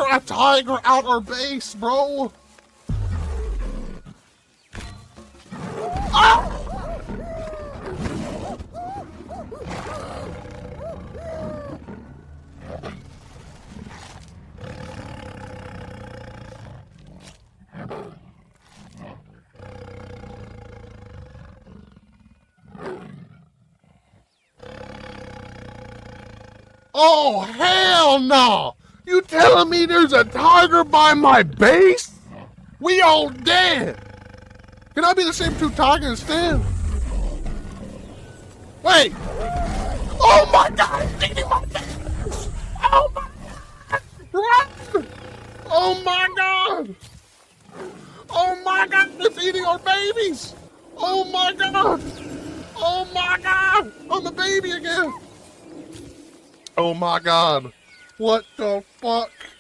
got a tiger out our base, bro. Ah! Oh, hell no! You telling me there's a tiger by my base? We all dead! Can I be the same two tiger instead? Wait! Oh my god, it's eating my face! Oh my god! Run! Oh my god! Oh my god, it's eating our babies! Oh my god! Oh my god! I'm the baby again! Oh my god. What the fuck?